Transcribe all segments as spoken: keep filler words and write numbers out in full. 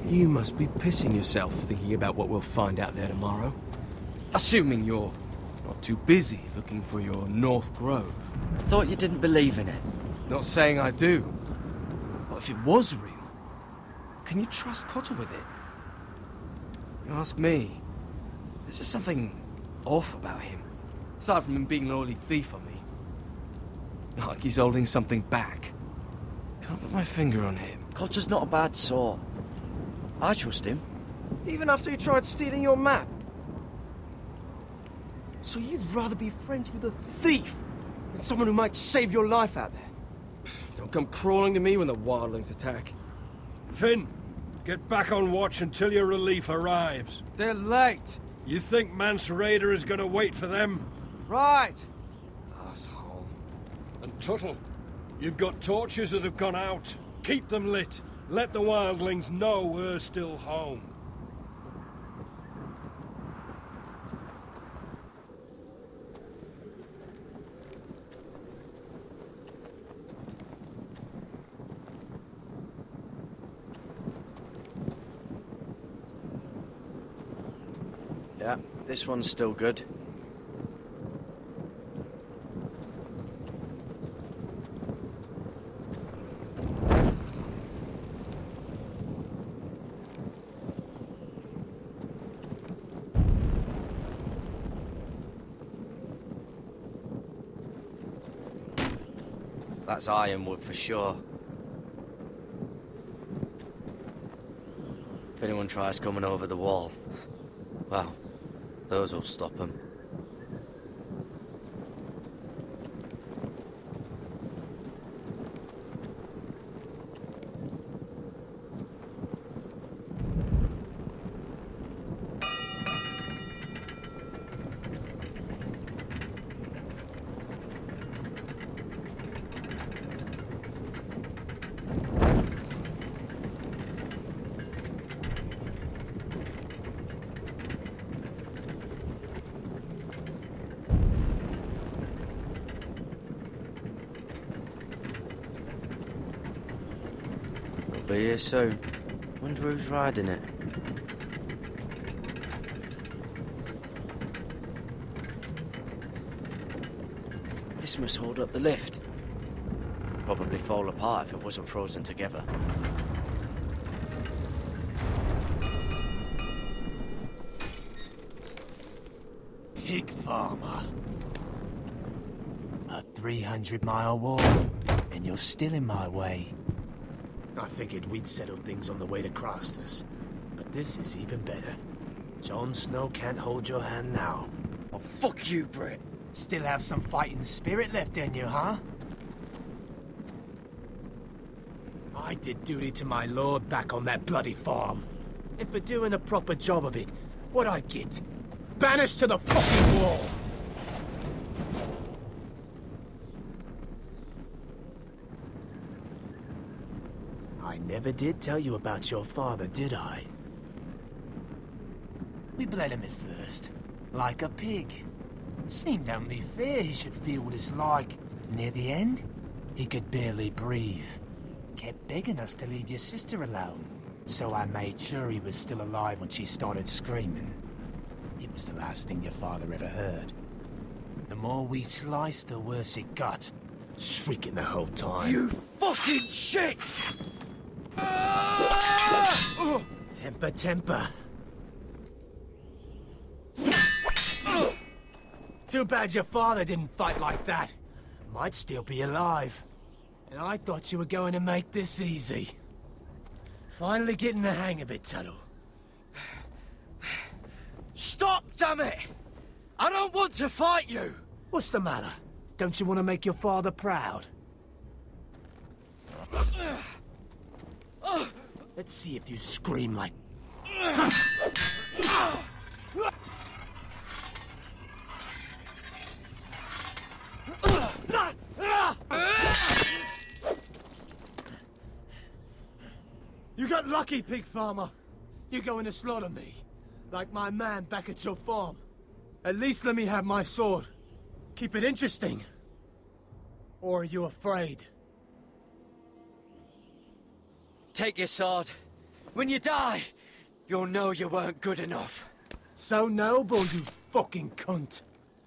You must be pissing yourself thinking about what we'll find out there tomorrow. Assuming you're not too busy looking for your North Grove. I thought you didn't believe in it. Not saying I do. What if it was real? Can you trust Cotter with it? You ask me. There's just something off about him. Aside from him being an oily thief on me. Not like he's holding something back. Can't put my finger on him. Cotter's not a bad sort. I trust him. Even after he tried stealing your map? So you'd rather be friends with a thief than someone who might save your life out there? Don't come crawling to me when the wildlings attack. Finn, get back on watch until your relief arrives. They're late. You think Mance Raider is gonna wait for them? Right. Asshole. And Tuttle, you've got torches that have gone out. Keep them lit. Let the wildlings know we're still home. Yeah, this one's still good. That's Ironwood for sure. If anyone tries coming over the wall, well, those will stop them. Be here soon. Wonder who's riding it. This must hold up the lift. Probably fall apart if it wasn't frozen together. Pig farmer. A three hundred mile walk, and you're still in my way. I figured we'd settled things on the way to Crossters, but this is even better. Jon Snow can't hold your hand now. Oh, fuck you, Brett. Still have some fighting spirit left in you, huh? I did duty to my lord back on that bloody farm. And for doing a proper job of it, what'd I get? Banished to the fucking wall! I never did tell you about your father, did I? We bled him at first, like a pig. Seemed only fair he should feel what it's like. Near the end, he could barely breathe. Kept begging us to leave your sister alone. So I made sure he was still alive when she started screaming. It was the last thing your father ever heard. The more we sliced, the worse it got. Shrieking the whole time. You fucking shit! Temper, temper. Too bad your father didn't fight like that. Might still be alive. And I thought you were going to make this easy. Finally getting the hang of it, Tuttle. Stop, damn it! I don't want to fight you! What's the matter? Don't you want to make your father proud? Let's see if you scream like... You got lucky, pig farmer. You're going to slaughter me, like my man back at your farm. At least let me have my sword. Keep it interesting. Or are you afraid? Take your sword. When you die, you'll know you weren't good enough. So noble, you fucking cunt.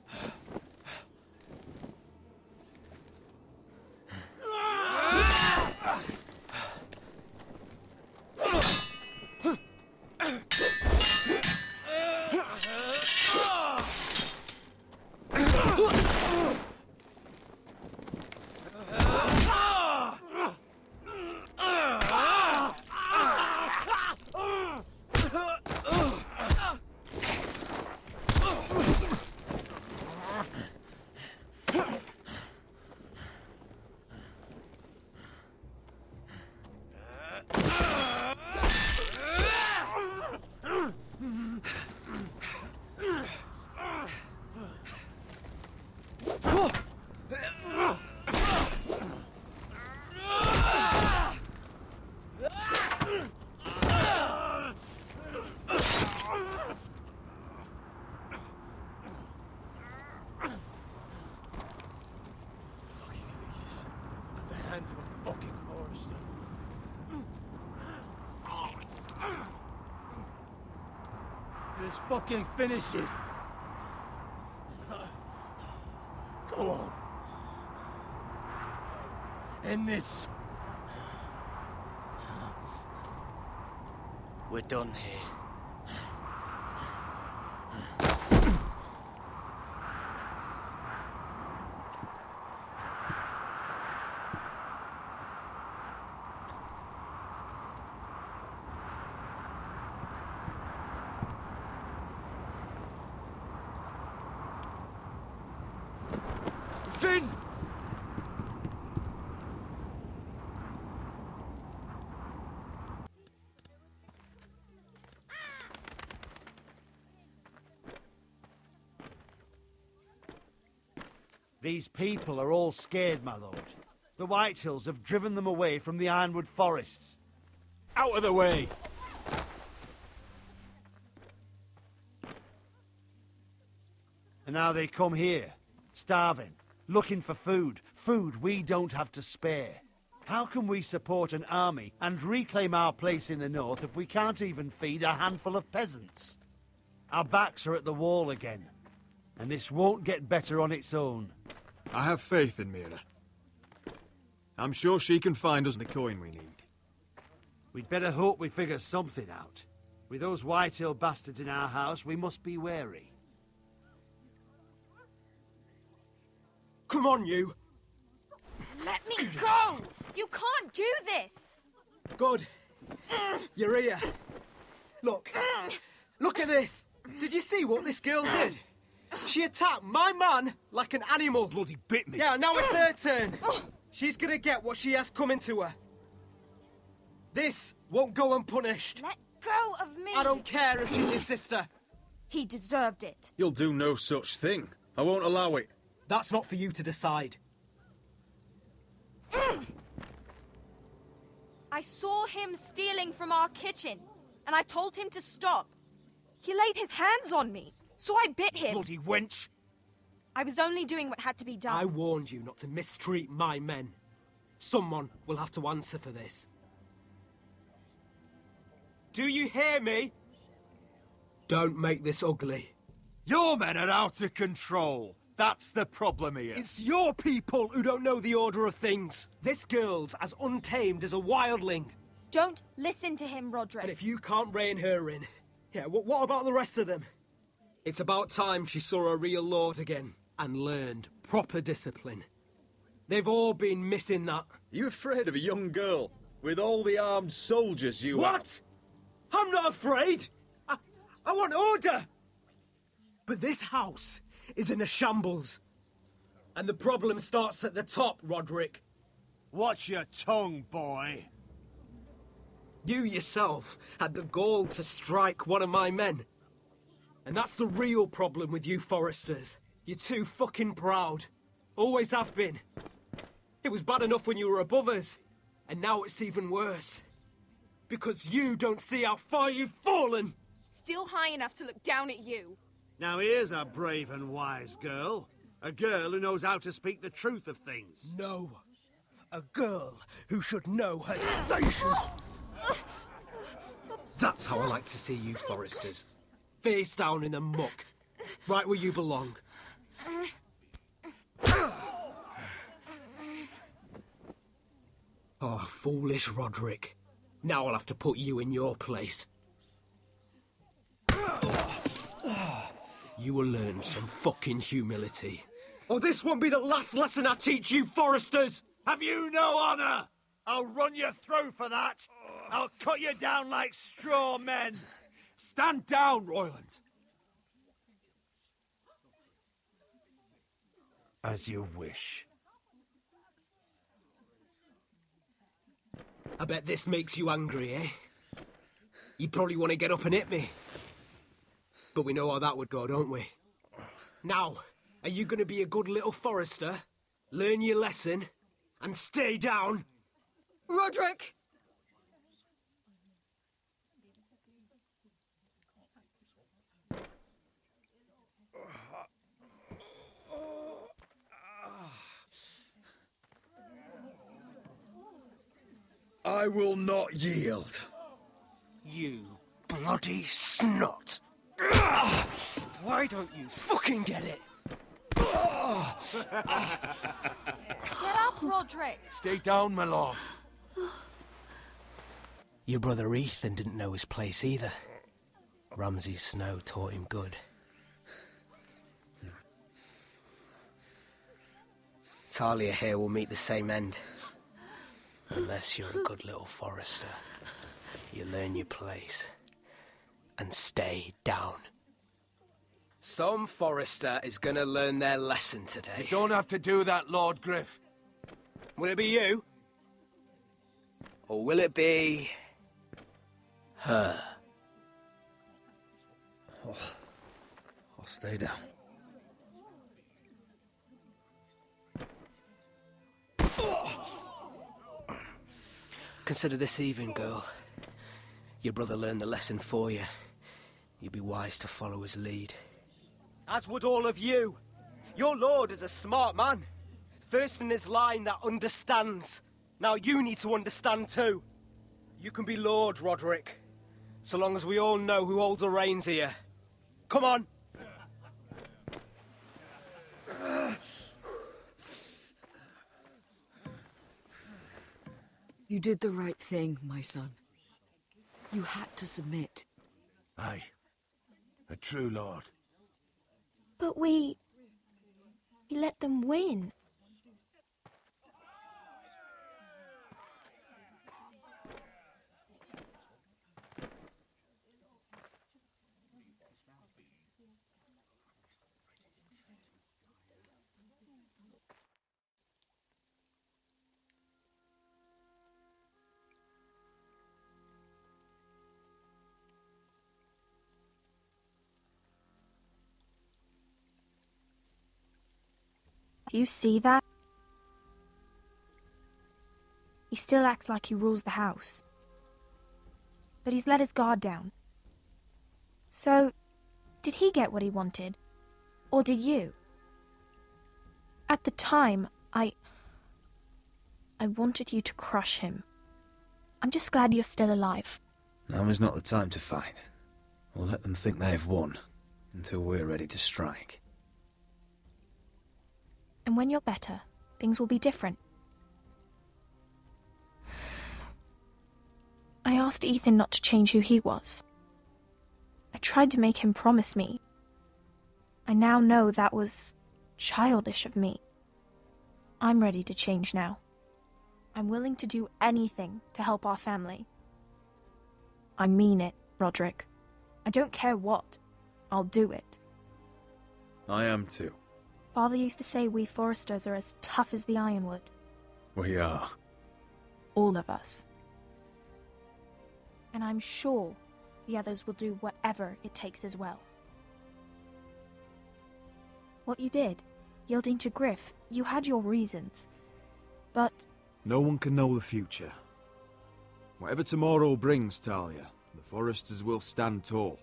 Hands of a fucking Forrester. Just fucking finish it. Go on. End this. We're done here. Finn! These people are all scared, my lord. The Whitehills have driven them away from the Ironwood forests. Out of the way! And now they come here, starving, looking for food. Food we don't have to spare. How can we support an army and reclaim our place in the north if we can't even feed a handful of peasants? Our backs are at the wall again, and this won't get better on its own. I have faith in Mira. I'm sure she can find us the coin we need. We'd better hope we figure something out. With those Whitehill bastards in our house, we must be wary. Come on, you! Let me go! You can't do this! Good. You're here. Look. Look at this! Did you see what this girl did? She attacked my man like an animal. Bloody bit me! Yeah, now it's her turn. She's gonna get what she has coming to her. This won't go unpunished. Let go of me! I don't care if she's your sister. He deserved it. You'll do no such thing. I won't allow it. That's not for you to decide. I saw him stealing from our kitchen, and I told him to stop. He laid his hands on me, so I bit him. Bloody wench! I was only doing what had to be done. I warned you not to mistreat my men. Someone will have to answer for this. Do you hear me? Don't make this ugly. Your men are out of control. That's the problem here. It's your people who don't know the order of things. This girl's as untamed as a wildling. Don't listen to him, Roderick. And if you can't rein her in, yeah, what, what about the rest of them? It's about time she saw a real lord again and learned proper discipline. They've all been missing that. You afraid of a young girl with all the armed soldiers you have? What? I'm not afraid. I, I want order. But this house is in a shambles. And the problem starts at the top, Roderick. Watch your tongue, boy. You yourself had the gall to strike one of my men. And that's the real problem with you Forresters. You're too fucking proud. Always have been. It was bad enough when you were above us. And now it's even worse. Because you don't see how far you've fallen. Still high enough to look down at you. Now here's a brave and wise girl. A girl who knows how to speak the truth of things. No. A girl who should know her station. That's how I like to see you, Forresters. Face down in the muck. Right where you belong. Oh, foolish Roderick. Now I'll have to put you in your place. You will learn some fucking humility. Or this won't be the last lesson I teach you, Forresters! Have you no honor? I'll run your throat for that. I'll cut you down like straw men. Stand down, Royland. As you wish. I bet this makes you angry, eh? You probably want to get up and hit me. But we know how that would go, don't we? Now, are you going to be a good little Forrester, learn your lesson, and stay down? Roderick! I will not yield. You bloody snot! Why don't you fucking get it? Get up, Roderick! Stay down, my lord. Your brother Ethan didn't know his place either. Ramsay Snow taught him good. Talia here will meet the same end. Unless you're a good little Forrester. You learn your place. And stay down. Some Forrester is gonna learn their lesson today. You don't have to do that, Lord Griff. Will it be you? Or will it be... her? Oh, I'll stay down. Consider this even, girl. Your brother learned the lesson for you. You'd be wise to follow his lead. As would all of you. Your lord is a smart man. First in his line that understands. Now you need to understand too. You can be Lord, Roderick. So long as we all know who holds the reins here. Come on! You did the right thing, my son. You had to submit. Aye. A true lord. But we... we let them win. Do you see that? He still acts like he rules the house. But he's let his guard down. So, did he get what he wanted? Or did you? At the time, I... I wanted you to crush him. I'm just glad you're still alive. Now is not the time to fight. We'll let them think they've won, until we're ready to strike. And when you're better, things will be different. I asked Ethan not to change who he was. I tried to make him promise me. I now know that was childish of me. I'm ready to change now. I'm willing to do anything to help our family. I mean it, Roderick. I don't care what. I'll do it. I am too. Father used to say we Forresters are as tough as the Ironwood. We are. All of us. And I'm sure the others will do whatever it takes as well. What you did, yielding to Griff, you had your reasons. But... no one can know the future. Whatever tomorrow brings, Talia, the Forresters will stand tall.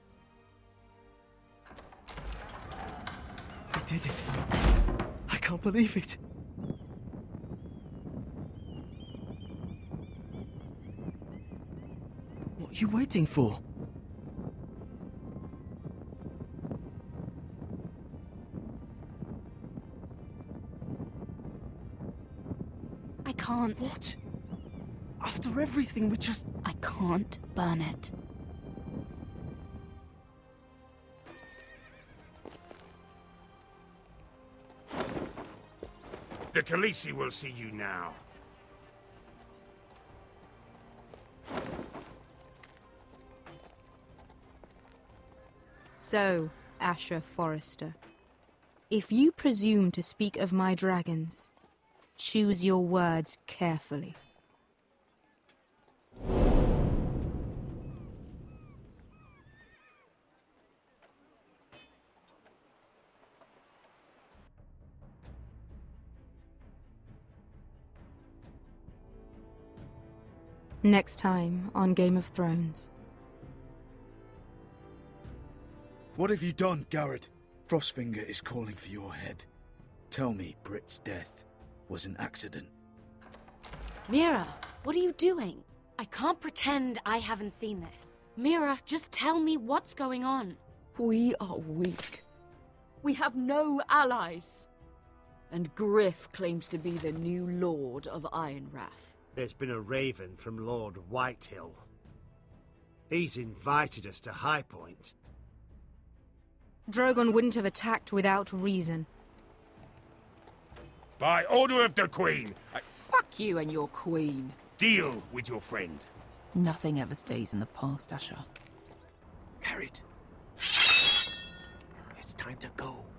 I did it. I can't believe it. What you waiting for? I can't. What? After everything we just... I can't burn it. The Khaleesi will see you now. So, Asher Forrester, if you presume to speak of my dragons, choose your words carefully. Next time on Game of Thrones. What have you done, Garrett? Frostfinger is calling for your head. Tell me Britt's death was an accident. Mira, what are you doing? I can't pretend I haven't seen this. Mira, just tell me what's going on. We are weak. We have no allies. And Griff claims to be the new Lord of Ironrath. There's been a raven from Lord Whitehill. He's invited us to High Point. Drogon wouldn't have attacked without reason. By order of the Queen, I... Fuck you and your queen. Deal with your friend. Nothing ever stays in the past, Asher. Carried. It's time to go.